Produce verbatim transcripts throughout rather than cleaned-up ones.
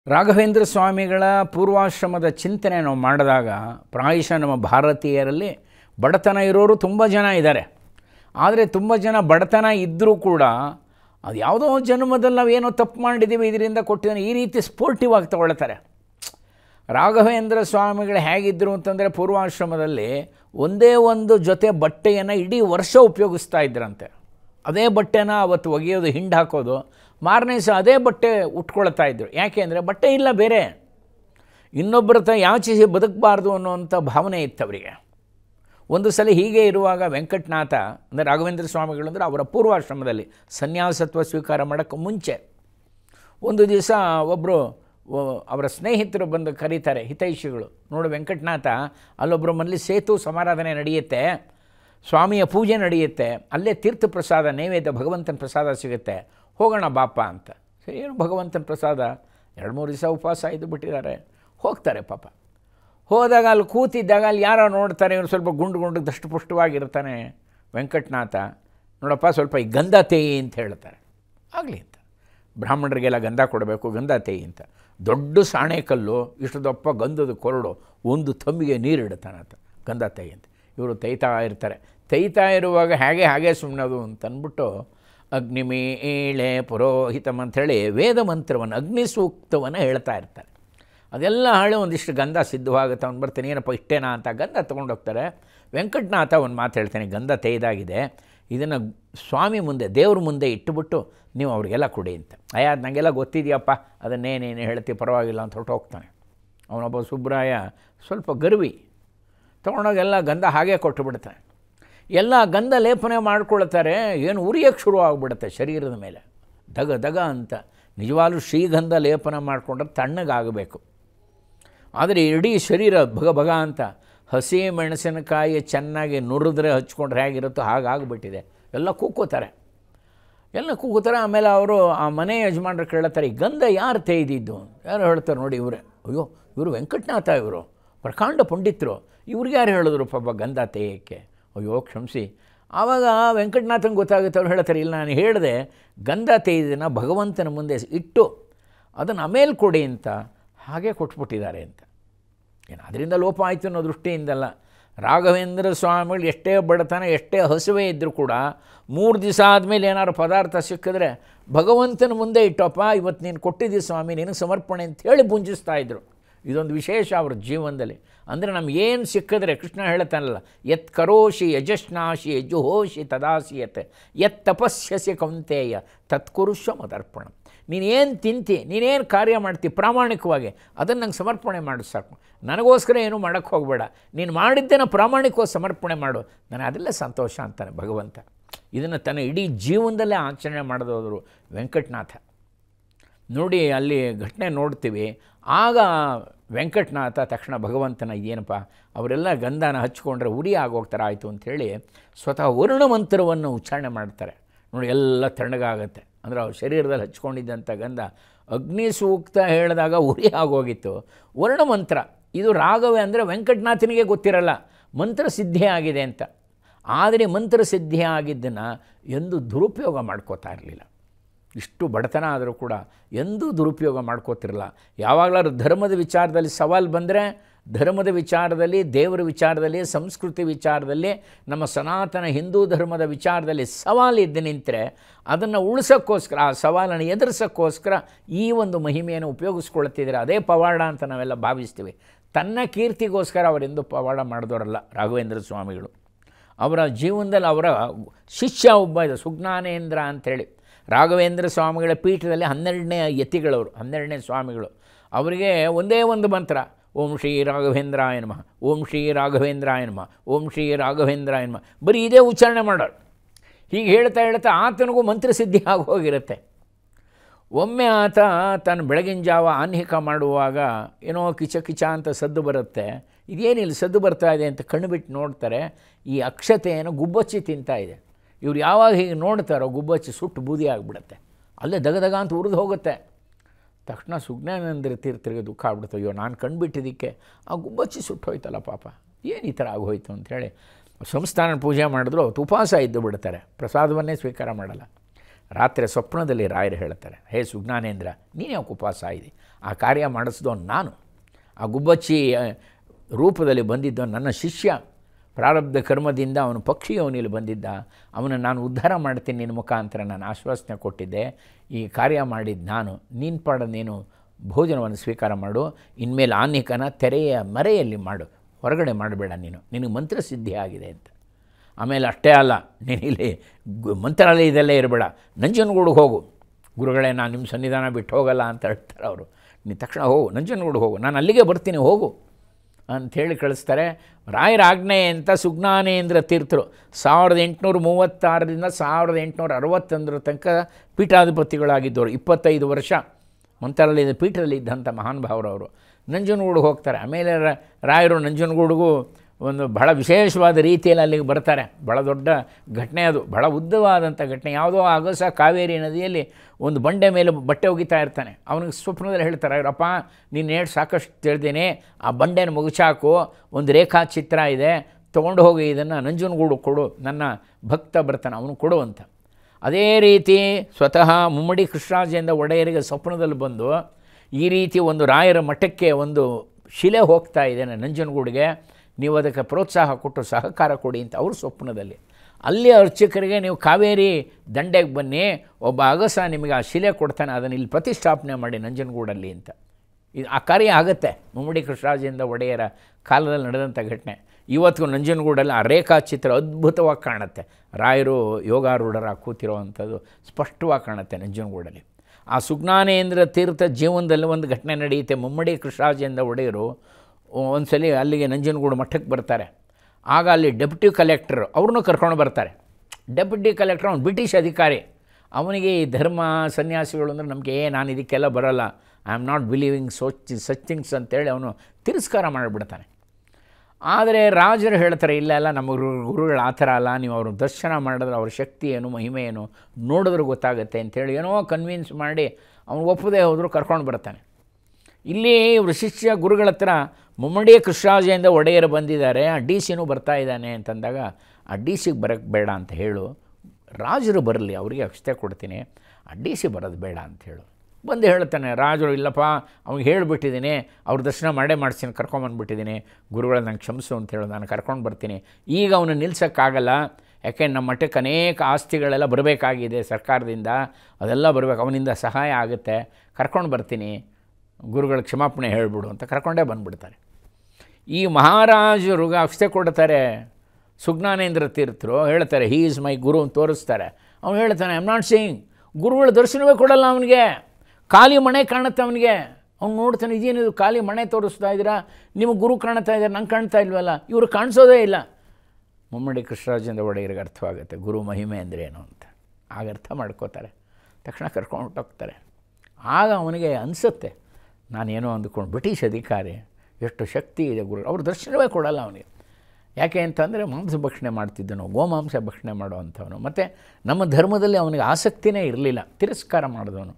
ರಾಘವೇಂದ್ರ ಸ್ವಾಮಿಗಳ ಪೂರ್ವಾಶ್ರಮದ ಚಿಂತನೆ ನಾವು ಮಾಡಿದಾಗ ಪ್ರಾಯಶಃ ನಮ್ಮ ಭಾರತೀಯರಲ್ಲಿ ಬಡತನ ಇರೋರು ತುಂಬ ಜನ ಇದ್ದಾರೆ. ಆದರೆ ತುಂಬ ಜನ ಬಡತನ ಇದ್ದರೂ ಕೂಡ ಅದು ಯಾವುದೋ ಜನ್ಮದಲ್ಲಿ ನಾವೇನೋ ತಪ್ಪು ಮಾಡಿದ್ದೀವಿ, ಇದರಿಂದ ಕೊಟ್ಟಿದ್ದಾನೆ, ಈ ರೀತಿ ಸ್ಪೋರ್ಟಿವ್ ಆಗಿ ತಗೊಳ್ತಾರೆ. ರಾಘವೇಂದ್ರ ಸ್ವಾಮಿಗಳು ಹೇಗಿದ್ದರು ಅಂತಂದರೆ ಪೂರ್ವಾಶ್ರಮದಲ್ಲಿ ಒಂದೇ ಒಂದು ಜೊತೆ ಬಟ್ಟೆಯನ್ನು ಇಡೀ ವರ್ಷ ಉಪಯೋಗಿಸ್ತಾ ಇದ್ರಂತೆ. ಅದೇ ಬಟ್ಟೆನ ಅವತ್ತು ಒಗೆಯೋದು, ಹಿಂಡು ಹಾಕೋದು, ಮಾರನೇ ಸಹ ಅದೇ ಬಟ್ಟೆ ಉಟ್ಕೊಳ್ತಾ ಇದ್ದರು. ಯಾಕೆ ಅಂದರೆ ಬಟ್ಟೆ ಇಲ್ಲ, ಬೇರೆ ಇನ್ನೊಬ್ಬರ ತ ಯಾಚಿಸಿ ಬದುಕಬಾರ್ದು ಅನ್ನೋವಂಥ ಭಾವನೆ ಇತ್ತು ಅವರಿಗೆ. ಒಂದು ಸಲ ಹೀಗೆ ಇರುವಾಗ ವೆಂಕಟನಾಥ ಅಂದರೆ ರಾಘವೇಂದ್ರ ಸ್ವಾಮಿಗಳು ಅಂದರೆ ಅವರ ಪೂರ್ವಾಶ್ರಮದಲ್ಲಿ ಸನ್ಯಾಸತ್ವ ಸ್ವೀಕಾರ ಮಾಡೋಕ್ಕೆ ಮುಂಚೆ ಒಂದು ದಿವಸ ಒಬ್ಬರು ಅವರ ಸ್ನೇಹಿತರು ಬಂದು ಕರೀತಾರೆ, ಹಿತೈಷಿಗಳು. ನೋಡು ವೆಂಕಟನಾಥ, ಅಲ್ಲೊಬ್ಬರು ಮನೇಲಿ ಸೇತು ಸಮಾರಾಧನೆ ನಡೆಯುತ್ತೆ, ಸ್ವಾಮಿಯ ಪೂಜೆ ನಡೆಯುತ್ತೆ, ಅಲ್ಲೇ ತೀರ್ಥ ಪ್ರಸಾದ ನೈವೇದ್ಯ ಭಗವಂತನ ಪ್ರಸಾದ ಸಿಗುತ್ತೆ, ಹೋಗೋಣ ಬಾಪ ಅಂತ. ಸರಿ, ಏನು ಭಗವಂತನ ಪ್ರಸಾದ, ಎರಡು ಮೂರು ದಿವಸ ಉಪವಾಸ ಇದ್ದು ಬಿಟ್ಟಿದ್ದಾರೆ. ಹೋಗ್ತಾರೆ ಪಾಪ. ಹೋದಾಗ ಅಲ್ಲಿ ಕೂತಿದ್ದಾಗ ಅಲ್ಲಿ ಯಾರೋ ನೋಡ್ತಾರೆ, ಇವರು ಸ್ವಲ್ಪ ಗುಂಡು ಗುಂಡು ದಷ್ಟಪುಷ್ಟವಾಗಿರ್ತಾನೆ ವೆಂಕಟನಾಥ. ನೋಡಪ್ಪ ಸ್ವಲ್ಪ ಈ ಗಂಧ ತೇಯಿ ಅಂತ ಹೇಳ್ತಾರೆ. ಆಗಲಿ ಅಂತ, ಬ್ರಾಹ್ಮಣರಿಗೆಲ್ಲ ಗಂಧ ಕೊಡಬೇಕು, ಗಂಧ ತೇಯಿ ಅಂತ. ದೊಡ್ಡ ಸಾಣೆಕಲ್ಲು, ಇಷ್ಟು ದಪ್ಪ ಗಂಧದ ಕೊರಡು, ಒಂದು ತಂಬಿಗೆ ನೀರಿಡ್ತಾನಂತ, ಗಂಧ ತೇಯಿ ಅಂತ. ಇವರು ತೈತಾ ಇರ್ತಾರೆ. ತೈತಾ ಇರುವಾಗ ಹಾಗೆ ಹಾಗೆ ಸುಮ್ಮನದು ಅಂತಂದ್ಬಿಟ್ಟು ಅಗ್ನಿಮೇಳೆ ಪುರೋಹಿತಮ್ ಅಂಥೇಳಿ ವೇದ ಮಂತ್ರವನ್ನು, ಅಗ್ನಿ ಸೂಕ್ತವನ್ನು ಹೇಳ್ತಾ ಇರ್ತಾರೆ. ಅದೆಲ್ಲ ಹಾಳೆ ಒಂದಿಷ್ಟು ಗಂಧ ಸಿದ್ಧವಾಗುತ್ತೆ. ಅವ್ನು ಬರ್ತಾನೆ, ಏನಪ್ಪ ಇಷ್ಟೇನಾ ಅಂತ ಗಂಧ ತೊಗೊಂಡೋಗ್ತಾರೆ. ವೆಂಕಟನಾಥ ಒಂದು ಮಾತು ಹೇಳ್ತಾನೆ, ಗಂಧ ತೈದಾಗಿದೆ, ಇದನ್ನು ಸ್ವಾಮಿ ಮುಂದೆ ದೇವ್ರ ಮುಂದೆ ಇಟ್ಟುಬಿಟ್ಟು ನೀವು ಅವ್ರಿಗೆಲ್ಲ ಕೊಡಿ ಅಂತ. ಅಯ್ಯ ಅದು ನನಗೆಲ್ಲ ಗೊತ್ತಿದೆಯಪ್ಪ, ಅದನ್ನೇನೇನು ಹೇಳ್ತೀವಿ, ಪರವಾಗಿಲ್ಲ ಅಂತ ಹೊರಟು ಹೋಗ್ತಾನೆ. ಅವನೊಬ್ಬ ಸುಬ್ರಾಯ ಸ್ವಲ್ಪ ಗರ್ವಿ, ತೊಗೊಂಡೋಗೆಲ್ಲ ಗಂಧ ಹಾಗೆ ಕೊಟ್ಟು ಬಿಡ್ತಾನೆ. ಎಲ್ಲ ಗಂಧ ಲೇಪನೆ ಮಾಡ್ಕೊಳ್ತಾರೆ. ಏನು ಉರಿಯೋಕ್ಕೆ ಶುರು ಆಗಿಬಿಡುತ್ತೆ ಶರೀರದ ಮೇಲೆ, ದಗ ದಗ ಅಂತ. ನಿಜವಾಗ್ಲೂ ಶ್ರೀಗಂಧ ಲೇಪನ ಮಾಡಿಕೊಂಡ್ರೆ ತಣ್ಣಗಾಗಬೇಕು. ಆದರೆ ಇಡೀ ಶರೀರ ಭಗ ಭಗ ಅಂತ. ಹಸಿ ಮೆಣಸಿನಕಾಯಿ ಚೆನ್ನಾಗಿ ನುರಿದ್ರೆ ಹಚ್ಕೊಂಡ್ರೆ ಹೇಗಿರುತ್ತೋ ಹಾಗಾಗಿಬಿಟ್ಟಿದೆ. ಎಲ್ಲ ಕೂಕೋತಾರೆ, ಎಲ್ಲ ಕೂಕೋತಾರೆ. ಆಮೇಲೆ ಅವರು ಆ ಮನೆ ಯಜಮಾನ್ರು ಕೇಳ್ತಾರೆ, ಈ ಗಂಧ ಯಾರು ತೇಯ್ದಿದ್ದು? ಯಾರು ಹೇಳ್ತಾರೆ, ನೋಡಿ ಇವರೇ. ಅಯ್ಯೋ, ಇವರು ವೆಂಕಟನಾಥ, ಇವರು ಪ್ರಕಾಂಡ ಪಂಡಿತರು, ಇವ್ರಿಗೆ ಯಾರು ಹೇಳಿದ್ರು ಪಾಪ ಗಂಧ ತೇಯಕ್ಕೆ? ಅಯ್ಯೋ ಕ್ಷಮಿಸಿ. ಆವಾಗ ವೆಂಕಟನಾಥಂಗೆ ಗೊತ್ತಾಗುತ್ತೆ. ಅವ್ರು ಹೇಳ್ತಾರೆ, ಇಲ್ಲ ನಾನು ಹೇಳಿದೆ ಗಂಧ ತೇಯ್ದನ್ನ ಭಗವಂತನ ಮುಂದೆ ಇಟ್ಟು ಅದನ್ನು ಆಮೇಲೆ ಕೊಡಿ ಅಂತ, ಹಾಗೆ ಕೊಟ್ಬಿಟ್ಟಿದ್ದಾರೆ ಅಂತ. ಏನು ಅದರಿಂದ ಲೋಪ ಆಯಿತು ಅನ್ನೋ ದೃಷ್ಟಿಯಿಂದಲ್ಲ. ರಾಘವೇಂದ್ರ ಸ್ವಾಮಿಗಳು ಎಷ್ಟೇ ಬಡತನ, ಎಷ್ಟೇ ಹಸುವೆ ಇದ್ದರೂ ಕೂಡ ಮೂರು ದಿವಸ ಆದಮೇಲೆ ಏನಾದ್ರು ಪದಾರ್ಥ ಸಿಕ್ಕಿದ್ರೆ ಭಗವಂತನ ಮುಂದೆ ಇಟ್ಟಪ್ಪ, ಇವತ್ತು ನೀನು ಕೊಟ್ಟಿದ್ದೀವಿ ಸ್ವಾಮಿ, ನಿನಗೆ ಸಮರ್ಪಣೆ ಅಂತ ಹೇಳಿ ಪೂಜಿಸ್ತಾ ಇದ್ದರು. ಇದೊಂದು ವಿಶೇಷ ಅವ್ರ ಜೀವನದಲ್ಲಿ. ಅಂದರೆ ನಮಗೇನು ಸಿಕ್ಕಿದ್ರೆ, ಕೃಷ್ಣ ಹೇಳ್ತಾನಲ್ಲ, ಯತ್ ಕರೋಷಿ ಯಜಶ್ನಾಶಿ ಯಜುಹೋಷಿ ತದಾಸಿಯತೆ, ಯತ್ ತಪಸ್ಯಸಿ ಕೌಂತೆಯ ತತ್ಕುರುಷ್ವ ಮದರ್ಪಣ. ನೀನೇನು ತಿಂತಿ, ನೀನೇನು ಕಾರ್ಯ ಮಾಡ್ತಿ ಪ್ರಾಮಾಣಿಕವಾಗಿ ಅದನ್ನು ನಂಗೆ ಸಮರ್ಪಣೆ ಮಾಡು ಸಾಕು. ನನಗೋಸ್ಕರ ಏನೂ ಮಾಡೋಕ್ಕೆ ಹೋಗಬೇಡ, ನೀನು ಮಾಡಿದ್ದೇನ ಪ್ರಾಮಾಣಿಕವಾಗಿ ಸಮರ್ಪಣೆ ಮಾಡು, ನನಗೆ ಅದೆಲ್ಲ ಸಂತೋಷ ಅಂತಾನೆ ಭಗವಂತ. ಇದನ್ನು ತನ್ನ ಇಡೀ ಜೀವನದಲ್ಲೇ ಆಚರಣೆ ಮಾಡಿದವರು ವೆಂಕಟನಾಥ. ನೋಡಿ ಅಲ್ಲಿ ಘಟನೆ ನೋಡ್ತೀವಿ. ಆಗ ವೆಂಕಟನಾಥ ತಕ್ಷಣ ಭಗವಂತನ ಏನಪ್ಪ, ಅವರೆಲ್ಲ ಗಂಧನ ಹಚ್ಕೊಂಡ್ರೆ ಉರಿ ಆಗೋಗ್ತಾರೆ ಆಯಿತು ಅಂಥೇಳಿ ಸ್ವತಃ ವರುಣ ಮಂತ್ರವನ್ನು ಉಚ್ಚಾರಣೆ ಮಾಡ್ತಾರೆ. ನೋಡಿ ಎಲ್ಲ ತಣ್ಣಗಾಗತ್ತೆ. ಅಂದರೆ ಅವ್ರ ಶರೀರದಲ್ಲಿ ಹಚ್ಕೊಂಡಿದ್ದಂಥ ಗಂಧ ಅಗ್ನಿ ಸೂಕ್ತ ಹೇಳಿದಾಗ ಉರಿ ಆಗೋಗಿತ್ತು. ವರ್ಣ ಮಂತ್ರ ಇದು ರಾಘವೇ ಅಂದರೆ ವೆಂಕಟನಾಥನಿಗೆ ಗೊತ್ತಿರಲ್ಲ ಮಂತ್ರ ಸಿದ್ಧಿ ಆಗಿದೆ ಅಂತ. ಆದರೆ ಮಂತ್ರ ಸಿದ್ಧಿ ಆಗಿದ್ದನ್ನು ಎಂದೂ ದುರುಪಯೋಗ ಮಾಡ್ಕೋತಾ ಇರಲಿಲ್ಲ. ಇಷ್ಟು ಬಡತನ ಆದರೂ ಕೂಡ ಎಂದೂ ದುರುಪಯೋಗ ಮಾಡ್ಕೋತಿರಲ್ಲ. ಯಾವಾಗಲಾದ್ರು ಧರ್ಮದ ವಿಚಾರದಲ್ಲಿ ಸವಾಲು ಬಂದರೆ, ಧರ್ಮದ ವಿಚಾರದಲ್ಲಿ, ದೇವರ ವಿಚಾರದಲ್ಲಿ, ಸಂಸ್ಕೃತಿ ವಿಚಾರದಲ್ಲಿ, ನಮ್ಮ ಸನಾತನ ಹಿಂದೂ ಧರ್ಮದ ವಿಚಾರದಲ್ಲಿ ಸವಾಲು ಇದ್ದು ನಿಂತರೆ ಅದನ್ನು ಉಳಿಸೋಕ್ಕೋಸ್ಕರ, ಆ ಸವಾಲನ್ನು ಎದುರಿಸೋಕ್ಕೋಸ್ಕರ ಈ ಒಂದು ಮಹಿಮೆಯನ್ನು ಉಪಯೋಗಿಸ್ಕೊಳ್ತಿದ್ದಾರೆ. ಅದೇ ಪವಾಡ ಅಂತ ನಾವೆಲ್ಲ ಭಾವಿಸ್ತೀವಿ. ತನ್ನ ಕೀರ್ತಿಗೋಸ್ಕರ ಅವರೆಂದು ಪವಾಡ ಮಾಡಿದವರಲ್ಲ ರಾಘವೇಂದ್ರ ಸ್ವಾಮಿಗಳು. ಅವರ ಜೀವನದಲ್ಲಿ ಅವರ ಶಿಷ್ಯ ಒಬ್ಬ ಇದೆ, ಸುಜ್ಞಾನೇಂದ್ರ ಅಂಥೇಳಿ. ರಾಘವೇಂದ್ರ ಸ್ವಾಮಿಗಳ ಪೀಠದಲ್ಲಿ ಹನ್ನೆರಡನೇ ಯತಿಗಳವರು, ಹನ್ನೆರಡನೇ ಸ್ವಾಮಿಗಳು. ಅವರಿಗೆ ಒಂದೇ ಒಂದು ಮಂತ್ರ, ಓಂ ಶ್ರೀ ರಾಘವೇಂದ್ರಾಯ ನಮಃ, ಓಂ ಶ್ರೀ ರಾಘವೇಂದ್ರಾಯ ನಮಃ, ಓಂ ಶ್ರೀ ರಾಘವೇಂದ್ರಾಯ ನಮಃ, ಬರೀ ಇದೇ ಉಚ್ಚಾರಣೆ ಮಾಡೋರು. ಹೀಗೆ ಹೇಳ್ತಾ ಹೇಳ್ತಾ ಆತನಿಗೂ ಮಂತ್ರಸಿದ್ಧಿ ಆಗಿ ಹೋಗಿರುತ್ತೆ. ಒಮ್ಮೆ ಆತ ತಾನು ಬೆಳಗಿನ ಜಾವ ಆನ್ಹಿಕ ಮಾಡುವಾಗ ಏನೋ ಕಿಚ ಕಿಚ ಅಂತ ಸದ್ದು ಬರುತ್ತೆ. ಇದೇನಿಲ್ಲ ಸದ್ದು ಬರ್ತಾ ಇದೆ ಅಂತ ಕಣ್ಣು ಬಿಟ್ಟು ನೋಡ್ತಾರೆ. ಈ ಅಕ್ಷತೆಯನ್ನು ಗುಬ್ಬಚ್ಚಿ ತಿಂತಾ ಇದೆ. ಇವ್ರು ಯಾವಾಗ ಹೀಗೆ ನೋಡ್ತಾರೋ ಗುಬ್ಬಚ್ಚಿ ಸುಟ್ಟು ಬೂದಿ ಆಗಿಬಿಡುತ್ತೆ, ಅಲ್ಲೇ ದಗದಗ ಅಂತ ಉರಿದು ಹೋಗುತ್ತೆ. ತಕ್ಷಣ ಸುಜ್ಞಾನೇಂದ್ರ ತೀರ್ಥರಿಗೆ ದುಃಖ ಆಗ್ಬಿಡುತ್ತೆ. ಅಯ್ಯೋ ನಾನು ಕಣ್ಬಿಟ್ಟಿದ್ದಕ್ಕೆ ಆ ಗುಬ್ಬಚ್ಚಿ ಸುಟ್ಟು ಹೋಯ್ತಲ್ಲ ಪಾಪ, ಏನು ಈ ಥರ ಆಗೋಯ್ತು ಅಂಥೇಳಿ ಸಂಸ್ಥಾನ ಪೂಜೆ ಮಾಡಿದ್ರು ಅವತ್ತು ಉಪವಾಸ ಇದ್ದು ಬಿಡ್ತಾರೆ, ಪ್ರಸಾದವನ್ನೇ ಸ್ವೀಕಾರ ಮಾಡಲ್ಲ. ರಾತ್ರಿ ಸ್ವಪ್ನದಲ್ಲಿ ರಾಯರು ಹೇಳ್ತಾರೆ, ಹೇ ಸುಜ್ಞಾನೇಂದ್ರ, ನೀನು ಯಾಕೆ ಉಪವಾಸ ಇದೆ? ಆ ಕಾರ್ಯ ಮಾಡಿಸಿದವನು ನಾನು. ಆ ಗುಬ್ಬಚ್ಚಿ ರೂಪದಲ್ಲಿ ಬಂದಿದ್ದ ನನ್ನ ಶಿಷ್ಯ, ಪ್ರಾರಬ್ಧ ಕರ್ಮದಿಂದ ಅವನು ಪಕ್ಷಿ ಅವನಿಲ್ಲಿ ಬಂದಿದ್ದ, ಅವನನ್ನು ನಾನು ಉದ್ಧಾರ ಮಾಡ್ತೀನಿ ನಿನ್ನ ಮುಖಾಂತರ ನಾನು ಆಶ್ವಾಸನೆ ಕೊಟ್ಟಿದ್ದೆ. ಈ ಕಾರ್ಯ ಮಾಡಿದ್ದು ನಾನು, ನೀನು ಪಾಡ ನೀನು ಭೋಜನವನ್ನು ಸ್ವೀಕಾರ ಮಾಡು, ಇನ್ಮೇಲೆ ಆನ್ನಿಕನ ತೆರೆಯ ಮರೆಯಲ್ಲಿ ಮಾಡು, ಹೊರಗಡೆ ಮಾಡಬೇಡ, ನೀನು ನಿನಗೆ ಮಂತ್ರಸಿದ್ಧಿ ಆಗಿದೆ ಅಂತ. ಆಮೇಲೆ ಅಷ್ಟೇ ಅಲ್ಲ, ನೀನು ಇಲ್ಲಿ ಮಂತ್ರಾಲಯದಲ್ಲೇ ಇರಬೇಡ, ನಂಜನಗೂಡಿಗೆ ಹೋಗು. ಗುರುಗಳೇ ನಾನು ನಿಮ್ಮ ಸನ್ನಿಧಾನ ಬಿಟ್ಟು ಹೋಗಲ್ಲ ಅಂತ ಹೇಳ್ತಾರೆ ಅವರು. ನೀನು ತಕ್ಷಣ ಹೋಗು, ನಂಜನಗೂಡಿಗೆ ಹೋಗು, ನಾನು ಅಲ್ಲಿಗೆ ಬರ್ತೀನಿ, ಹೋಗು ಅಂಥೇಳಿ ಕಳಿಸ್ತಾರೆ. ರಾಯರ ಆಜ್ಞೆ ಅಂತ ಸುಜ್ಞಾನೇಂದ್ರ ತೀರ್ಥರು ಸಾವಿರದ ಎಂಟುನೂರ ಮೂವತ್ತಾರರಿಂದ ಸಾವಿರದ ಎಂಟುನೂರ ಅರವತ್ತೊಂದರ ತನಕ ಪೀಠಾಧಿಪತಿಗಳಾಗಿದ್ದವರು. ಇಪ್ಪತ್ತೈದು ವರ್ಷ ಮಂತ್ರಾಲಯದ ಪೀಠದಲ್ಲಿ ಇದ್ದಂಥ ಮಹಾನುಭಾವರವರು ನಂಜನಗೂಡಿಗೆ ಹೋಗ್ತಾರೆ. ಆಮೇಲೆ ರಾಯರು ನಂಜನಗೂಡಿಗೂ ಒಂದು ಬಹಳ ವಿಶೇಷವಾದ ರೀತಿಯಲ್ಲಿ ಅಲ್ಲಿಗೆ ಬರ್ತಾರೆ. ಭಾಳ ದೊಡ್ಡ ಘಟನೆ ಅದು, ಭಾಳ ಉದ್ದವಾದಂಥ ಘಟನೆ. ಯಾವುದೋ ಅಗಸ ಕಾವೇರಿ ನದಿಯಲ್ಲಿ ಒಂದು ಬಂಡೆ ಮೇಲೆ ಬಟ್ಟೆ ಒಗಿತಾ ಇರ್ತಾನೆ. ಅವನಿಗೆ ಸ್ವಪ್ನದಲ್ಲಿ ಹೇಳ್ತಾರೆ, ಅವರಪ್ಪ ನೀನು ಹೇಳಿ ಸಾಕಷ್ಟು ತಿಳಿದೇನೆ, ಆ ಬಂಡೆನ ಮುಗಿಸಾಕು, ಒಂದು ರೇಖಾಚಿತ್ರ ಇದೆ, ತೊಗೊಂಡು ಹೋಗಿ ಇದನ್ನು ನಂಜನಗೂಡು ಕೊಡು, ನನ್ನ ಭಕ್ತ ಬರ್ತಾನೆ ಅವನು ಕೊಡು ಅಂತ. ಅದೇ ರೀತಿ ಸ್ವತಃ ಮುಮ್ಮಡಿ ಕೃಷ್ಣರಾಜೇಂದ್ರ ಒಡೆಯರಿಗೆ ಸ್ವಪ್ನದಲ್ಲಿ ಬಂದು ಈ ರೀತಿ ಒಂದು ರಾಯರ ಮಠಕ್ಕೆ ಒಂದು ಶಿಲೆ ಹೋಗ್ತಾ ಇದೆ ನಂಜನಗೂಡಿಗೆ, ನೀವು ಅದಕ್ಕೆ ಪ್ರೋತ್ಸಾಹ ಕೊಟ್ಟು ಸಹಕಾರ ಕೊಡಿ ಅಂತ ಅವರು ಸ್ವಪ್ನದಲ್ಲಿ. ಅಲ್ಲಿ ಅರ್ಚಕರಿಗೆ ನೀವು ಕಾವೇರಿ ದಂಡೆಗೆ ಬನ್ನಿ, ಒಬ್ಬ ಅಗಸ ನಿಮಗೆ ಆ ಶಿಲೆ ಕೊಡ್ತಾನೆ, ಅದನ್ನು ಇಲ್ಲಿ ಪ್ರತಿಷ್ಠಾಪನೆ ಮಾಡಿ ನಂಜನಗೂಡಲ್ಲಿ ಅಂತ. ಇದು ಆ ಕಾರ್ಯ ಆಗುತ್ತೆ. ಮುಮ್ಮಡಿ ಕೃಷ್ಣರಾಜೇಂದ್ರ ಒಡೆಯರ ಕಾಲದಲ್ಲಿ ನಡೆದಂಥ ಘಟನೆ. ಇವತ್ತಿಗೂ ನಂಜನಗೂಡಲ್ಲಿ ಆ ರೇಖಾಚಿತ್ರ ಅದ್ಭುತವಾಗಿ ಕಾಣುತ್ತೆ. ರಾಯರು ಯೋಗಾರೂಢರ ಕೂತಿರುವಂಥದ್ದು ಸ್ಪಷ್ಟವಾಗಿ ಕಾಣುತ್ತೆ ನಂಜನಗೂಡಲ್ಲಿ. ಆ ಸುಜ್ಞಾನೇಂದ್ರ ತೀರ್ಥ ಜೀವನದಲ್ಲಿ ಒಂದು ಘಟನೆ ನಡೆಯುತ್ತೆ. ಮುಮ್ಮಡಿ ಕೃಷ್ಣರಾಜೇಂದ್ರ ಒಡೆಯರು ಒಂದು ಸಲ ಅಲ್ಲಿಗೆ ನಂಜನಗೂಡು ಮಠಕ್ಕೆ ಬರ್ತಾರೆ. ಆಗ ಅಲ್ಲಿ ಡೆಪ್ಯೂಟಿ ಕಲೆಕ್ಟರ್ ಅವ್ರನ್ನೂ ಕರ್ಕೊಂಡು ಬರ್ತಾರೆ. ಡೆಪ್ಯೂಟಿ ಕಲೆಕ್ಟರ್ ಅವನು ಬ್ರಿಟಿಷ್ ಅಧಿಕಾರಿ. ಅವನಿಗೆ ಈ ಧರ್ಮ ಸನ್ಯಾಸಿಗಳು ಅಂದರೆ ನಮಗೆ ಏ ನಾನು ಇದಕ್ಕೆಲ್ಲ ಬರೋಲ್ಲ, I am not believing such such things ಅಂತೇಳಿ ಅವನು ತಿರಸ್ಕಾರ ಮಾಡಿಬಿಡ್ತಾನೆ. ಆದರೆ ರಾಜರು ಹೇಳ್ತಾರೆ, ಇಲ್ಲ ಎಲ್ಲ ನಮ್ಮ ಗುರು ಗುರುಗಳು ಆ ಥರ ಅಲ್ಲ, ನೀವು ಅವ್ರ ದರ್ಶನ ಮಾಡಿದ್ರೆ ಅವ್ರ ಶಕ್ತಿ ಏನು ಮಹಿಮೆ ಏನು ನೋಡಿದ್ರೆ ಗೊತ್ತಾಗುತ್ತೆ ಅಂತೇಳಿ ಏನೋ ಕನ್ವಿನ್ಸ್ ಮಾಡಿ ಅವನು ಒಪ್ಪದೇ ಹೋದರೂ ಕರ್ಕೊಂಡು ಬರ್ತಾನೆ. ಇಲ್ಲಿ ಇವರು ಶಿಷ್ಯ ಗುರುಗಳ ಹತ್ರ ಮುಮ್ಮಡಿ ಕೃಷ್ಣರಾಜೇಂದ್ರ ಒಡೆಯರು ಬಂದಿದ್ದಾರೆ, ಆ ಡಿ ಸಿನೂ ಬರ್ತಾ ಇದ್ದಾನೆ ಅಂತಂದಾಗ, ಆ ಡಿ ಸಿಗೆ ಬರೋಕ್ಕೆ ಬೇಡ ಅಂತ ಹೇಳು, ರಾಜರು ಬರಲಿ ಅವರಿಗೆ ಅಷ್ಟೇ ಕೊಡ್ತೀನಿ, ಆ ಡಿ ಸಿ ಬರೋದು ಬೇಡ ಅಂತ ಹೇಳು. ಬಂದು ಹೇಳ್ತಾನೆ ರಾಜರು, ಇಲ್ಲಪ್ಪ ಅವ್ನಿಗೆ ಹೇಳಿಬಿಟ್ಟಿದ್ದೀನಿ, ಅವ್ರ ದರ್ಶನ ಮಾಡೇ ಮಾಡಿಸ್ತೀನಿ, ಕರ್ಕೊಂಬಂದುಬಿಟ್ಟಿದ್ದೀನಿ, ಗುರುಗಳು ನಂಗೆ ಕ್ಷಮಿಸು ಅಂತ ಹೇಳು, ನಾನು ಕರ್ಕೊಂಡು ಬರ್ತೀನಿ. ಈಗ ಅವನು ನಿಲ್ಸೋಕ್ಕಾಗಲ್ಲ, ಯಾಕೆ ನಮ್ಮ ಮಠಕ್ಕೆ ಅನೇಕ ಆಸ್ತಿಗಳೆಲ್ಲ ಬರಬೇಕಾಗಿದೆ ಸರ್ಕಾರದಿಂದ, ಅದೆಲ್ಲ ಬರಬೇಕು, ಅವನಿಂದ ಸಹಾಯ ಆಗುತ್ತೆ, ಕರ್ಕೊಂಡು ಬರ್ತೀನಿ, ಗುರುಗಳ ಕ್ಷಮಾಪಣೆ ಹೇಳಿಬಿಡು ಅಂತ ಕರ್ಕೊಂಡೇ ಬಂದುಬಿಡ್ತಾರೆ. ಈ ಮಹಾರಾಜರಿಗೆ ಅಷ್ಟೇ ಕೊಡ್ತಾರೆ. ಸುಜ್ಞಾನೇಂದ್ರ ತೀರ್ಥರು ಹೇಳ್ತಾರೆ, ಹೀ ಈಸ್ ಮೈ ಗುರು ಅಂತ ತೋರಿಸ್ತಾರೆ. ಅವನು ಹೇಳ್ತಾನೆ, ಐ ಆಮ್ ನಾಟ್ ಸೇಯಿಂಗ್, ಗುರುಗಳ ದರ್ಶನವೇ ಕೊಡಲ್ಲ ಅವನಿಗೆ, ಖಾಲಿ ಮನೆ ಕಾಣುತ್ತೆ ಅವನಿಗೆ. ಅವ್ನು ನೋಡ್ತಾನೆ, ಇದೇನಿದು ಖಾಲಿ ಮನೆ ತೋರಿಸ್ತಾ ಇದ್ದೀರಾ, ನಿಮಗೆ ಗುರು ಕಾಣ್ತಾ ಇದ್ದಾರೆ, ನಂಗೆ ಕಾಣ್ತಾ ಇಲ್ವಲ್ಲ, ಇವರು ಕಾಣಿಸೋದೇ ಇಲ್ಲ. ಮುಮ್ಮಡಿ ಕೃಷ್ಣರಾಜೇಂದ್ರ ಒಡೆಯರಿಗೆ ಅರ್ಥವಾಗುತ್ತೆ ಗುರು ಮಹಿಮೆ ಅಂದರೆ ಏನು ಅಂತ. ಆಗ ಅರ್ಥ ಮಾಡ್ಕೋತಾರೆ, ತಕ್ಷಣ ಕರ್ಕೊಂಡು ಹೊಟ್ಟೋಗ್ತಾರೆ. ಆಗ ಅವನಿಗೆ ಅನಿಸುತ್ತೆ, ನಾನೇನೋ ಅಂದ್ಕೊಂಡು ಬ್ರಿಟಿಷ್ ಅಧಿಕಾರಿ, ಎಷ್ಟು ಶಕ್ತಿ ಇದೆ ಗುರು, ಅವ್ರ ದರ್ಶನವೇ ಕೊಡಲ್ಲ ಅವನಿಗೆ. ಯಾಕೆ ಅಂತಂದರೆ ಮಾಂಸ ಭಕ್ಷಣೆ ಮಾಡ್ತಿದ್ದನು, ಗೋಮಾಂಸ ಭಕ್ಷಣೆ ಮಾಡುವಂಥವನು, ಮತ್ತು ನಮ್ಮ ಧರ್ಮದಲ್ಲಿ ಅವನಿಗೆ ಆಸಕ್ತಿನೇ ಇರಲಿಲ್ಲ, ತಿರಸ್ಕಾರ ಮಾಡಿದವನು.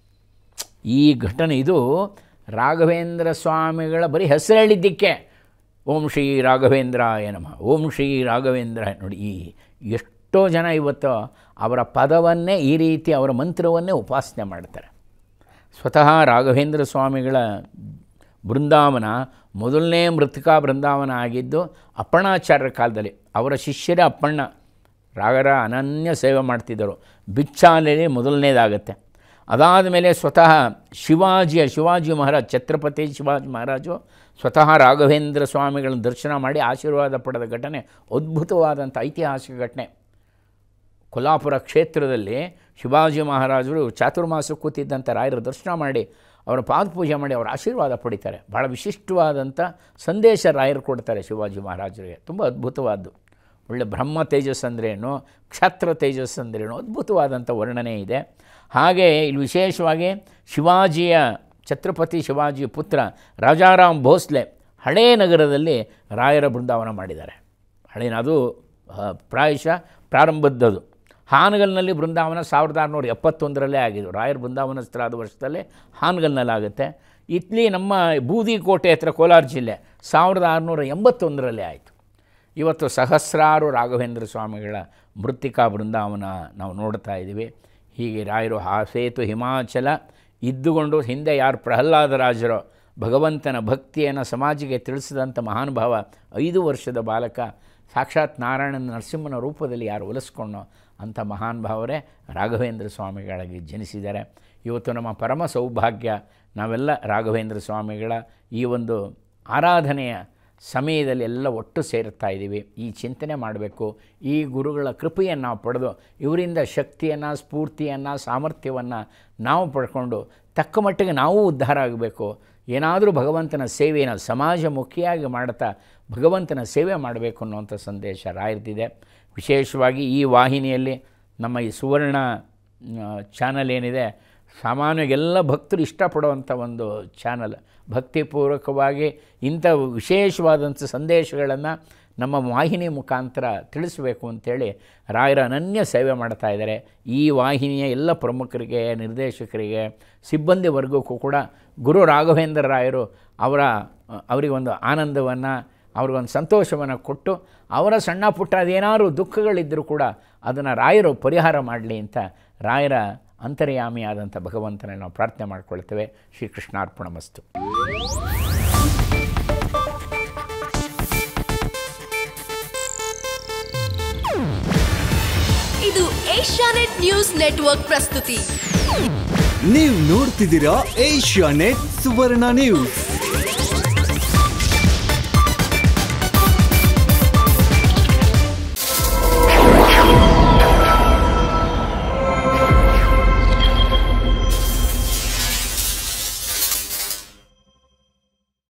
ಈ ಘಟನೆ ಇದು ರಾಘವೇಂದ್ರ ಸ್ವಾಮಿಗಳ ಬರೀ ಹೆಸರು ಹೇಳಿದ್ದಕ್ಕೆ, ಓಂ ಶ್ರೀ ರಾಘವೇಂದ್ರಾಯ ನಮಃ, ಓಂ ಶ್ರೀ ರಾಘವೇಂದ್ರ ನೋಡಿ. ಈ ಎಷ್ಟೋ ಜನ ಇವತ್ತು ಅವರ ಪದವನ್ನೇ ಈ ರೀತಿ ಅವರ ಮಂತ್ರವನ್ನೇ ಉಪಾಸನೆ ಮಾಡ್ತಾರೆ. ಸ್ವತಃ ರಾಘವೇಂದ್ರ ಸ್ವಾಮಿಗಳ ಬೃಂದಾವನ ಮೊದಲನೇ ಮೃತಿಕಾ ಬೃಂದಾವನ ಆಗಿದ್ದು ಅಪ್ಪಣ್ಣಾಚಾರ್ಯರ ಕಾಲದಲ್ಲಿ. ಅವರ ಶಿಷ್ಯರೇ ಅಪ್ಪಣ್ಣ ರಾಗರ ಅನನ್ಯ ಸೇವೆ ಮಾಡ್ತಿದ್ದರು. ಬಿಚ್ಚಾಲೆಯಲ್ಲಿ ಮೊದಲನೇದಾಗತ್ತೆ. ಅದಾದ ಮೇಲೆ ಸ್ವತಃ ಶಿವಾಜಿಯ ಶಿವಾಜಿ ಮಹಾರಾಜ್, ಛತ್ರಪತಿ ಶಿವಾಜಿ ಮಹಾರಾಜು ಸ್ವತಃ ರಾಘವೇಂದ್ರ ಸ್ವಾಮಿಗಳನ್ನು ದರ್ಶನ ಮಾಡಿ ಆಶೀರ್ವಾದ ಪಡೆದ ಘಟನೆ ಅದ್ಭುತವಾದಂಥ ಐತಿಹಾಸಿಕ ಘಟನೆ. ಕೊಲ್ಹಾಪುರ ಕ್ಷೇತ್ರದಲ್ಲಿ ಶಿವಾಜಿ ಮಹಾರಾಜರು ಚಾತುರ್ಮಾಸ ಕೂತಿದ್ದಂಥ ರಾಯರ ದರ್ಶನ ಮಾಡಿ ಅವರ ಪಾದಪೂಜೆ ಮಾಡಿ ಅವರ ಆಶೀರ್ವಾದ ಪಡಿತಾರೆ. ಭಾಳ ವಿಶಿಷ್ಟವಾದಂಥ ಸಂದೇಶ ರಾಯರು ಕೊಡ್ತಾರೆ ಶಿವಾಜಿ ಮಹಾರಾಜರಿಗೆ. ತುಂಬ ಅದ್ಭುತವಾದ್ದು. ಒಳ್ಳೆ ಬ್ರಹ್ಮ ತೇಜಸ್ ಅಂದ್ರೇನು, ಕ್ಷತ್ರ ತೇಜಸ್ ಅಂದ್ರೇನು, ಅದ್ಭುತವಾದಂಥ ವರ್ಣನೆ ಇದೆ. ಹಾಗೆ ಇಲ್ಲಿ ವಿಶೇಷವಾಗಿ ಶಿವಾಜಿಯ ಛತ್ರಪತಿ ಶಿವಾಜಿಯ ಪುತ್ರ ರಾಜಾರಾಮ್ ಭೋಸ್ಲೆ ಹಳೇ ನಗರದಲ್ಲಿ ರಾಯರ ಬೃಂದಾವನ ಮಾಡಿದ್ದಾರೆ. ಹಳೇನ ಅದು ಪ್ರಾಯಶಃ ಪ್ರಾರಂಭದ್ದದು. ಹಾನಗಲ್ನಲ್ಲಿ ಬೃಂದಾವನ ಸಾವಿರದ ಆರುನೂರ ಎಪ್ಪತ್ತೊಂದರಲ್ಲೇ ಆಗಿದ್ದು. ರಾಯರ ಬೃಂದಾವನ ಸ್ಥಳಾದ ವರ್ಷದಲ್ಲೇ ಹಾನಗಲ್ನಲ್ಲಾಗುತ್ತೆ. ಇತ್ಲಿ ನಮ್ಮ ಬೂದಿಕೋಟೆ ಹತ್ರ ಕೋಲಾರ ಜಿಲ್ಲೆ ಸಾವಿರದ ಆರುನೂರ ಎಂಬತ್ತೊಂದರಲ್ಲೇ ಆಯಿತು. ಇವತ್ತು ಸಹಸ್ರಾರು ರಾಘವೇಂದ್ರ ಸ್ವಾಮಿಗಳ ಮೃತ್ತಿಕಾ ಬೃಂದಾವನ ನಾವು ನೋಡ್ತಾ ಇದ್ದೀವಿ. ಹೀಗೆ ರಾಯರು ಹಾಸೇತು ಹಿಮಾಚಲ ಇದ್ದುಕೊಂಡು ಹಿಂದೆ ಯಾರು ಪ್ರಹ್ಲಾದರಾಜರೋ ಭಗವಂತನ ಭಕ್ತಿಯನ್ನು ಸಮಾಜಕ್ಕೆ ತಿಳಿಸಿದಂಥ ಮಹಾನುಭಾವ ಐದು ವರ್ಷದ ಬಾಲಕ ಸಾಕ್ಷಾತ್ ನಾರಾಯಣನ ನರಸಿಂಹನ ರೂಪದಲ್ಲಿ ಯಾರು ಒಲಿಸ್ಕೊಂಡೋ ಅಂಥ ಮಹಾನುಭಾವರೇ ರಾಘವೇಂದ್ರ ಸ್ವಾಮಿಗಳಾಗಿ ಜನಿಸಿದ್ದಾರೆ. ಇವತ್ತು ನಮ್ಮ ಪರಮ ಸೌಭಾಗ್ಯ ನಾವೆಲ್ಲ ರಾಘವೇಂದ್ರ ಸ್ವಾಮಿಗಳ ಈ ಒಂದು ಆರಾಧನೆಯ ಸಮಯದಲ್ಲಿ ಎಲ್ಲ ಒಟ್ಟು ಸೇರುತ್ತಾ ಇದ್ದೀವಿ. ಈ ಚಿಂತನೆ ಮಾಡಬೇಕು. ಈ ಗುರುಗಳ ಕೃಪೆಯನ್ನು ನಾವು ಪಡೆದು ಇವರಿಂದ ಶಕ್ತಿಯನ್ನು, ಸ್ಫೂರ್ತಿಯನ್ನು, ಸಾಮರ್ಥ್ಯವನ್ನು ನಾವು ಪಡ್ಕೊಂಡು ತಕ್ಕ ಮಟ್ಟಿಗೆ ನಾವು ಉದ್ಧಾರ ಆಗಬೇಕು. ಏನಾದರೂ ಭಗವಂತನ ಸೇವೆಯನ್ನು ಸಮಾಜಮುಖಿಯಾಗಿ ಮಾಡ್ತಾ ಭಗವಂತನ ಸೇವೆ ಮಾಡಬೇಕು ಅನ್ನುವಂಥ ಸಂದೇಶ ರಾಯರ್ದಿದೆ. ವಿಶೇಷವಾಗಿ ಈ ವಾಹಿನಿಯಲ್ಲಿ ನಮ್ಮ ಈ ಸುವರ್ಣ ಚಾನಲ್ ಏನಿದೆ, ಸಾಮಾನ್ಯವಾಗಿ ಎಲ್ಲ ಭಕ್ತರು ಇಷ್ಟಪಡುವಂಥ ಒಂದು ಚಾನಲ್. ಭಕ್ತಿಪೂರ್ವಕವಾಗಿ ಇಂಥ ವಿಶೇಷವಾದಂಥ ಸಂದೇಶಗಳನ್ನು ನಮ್ಮ ವಾಹಿನಿ ಮುಖಾಂತರ ತಿಳಿಸಬೇಕು ಅಂಥೇಳಿ ರಾಯರ ಅನನ್ಯ ಸೇವೆ ಮಾಡ್ತಾ ಇದ್ದಾರೆ. ಈ ವಾಹಿನಿಯ ಎಲ್ಲ ಪ್ರಮುಖರಿಗೆ, ನಿರ್ದೇಶಕರಿಗೆ, ಸಿಬ್ಬಂದಿ ವರ್ಗಕ್ಕೂ ಕೂಡ ಗುರು ರಾಘವೇಂದ್ರ ರಾಯರು ಅವರ ಅವರಿಗೊಂದು ಆನಂದವನ್ನು, ಅವ್ರಿಗೊಂದು ಸಂತೋಷವನ್ನು ಕೊಟ್ಟು ಅವರ ಸಣ್ಣ ಪುಟ್ಟ ಅದೇನಾದ್ರು ದುಃಖಗಳಿದ್ದರೂ ಕೂಡ ಅದನ್ನು ರಾಯರು ಪರಿಹಾರ ಮಾಡಲಿ ಅಂತ ರಾಯರ ಅಂತರ್ಯಾಮಿಯಾದಂಥ ಭಗವಂತನ ನಾವು ಪ್ರಾರ್ಥನೆ ಮಾಡಿಕೊಳ್ತೇವೆ. ಶ್ರೀಕೃಷ್ಣಾರ್ಪಣಮಸ್ತು. ಇದು ಏಷ್ಯಾನೆಟ್ ನ್ಯೂಸ್ ನೆಟ್ವರ್ಕ್ ಪ್ರಸ್ತುತಿ. ನೀವು ನೋಡ್ತಿದ್ದೀರಾ ಏಷ್ಯಾನೆಟ್ ಸುವರ್ಣ ನ್ಯೂಸ್.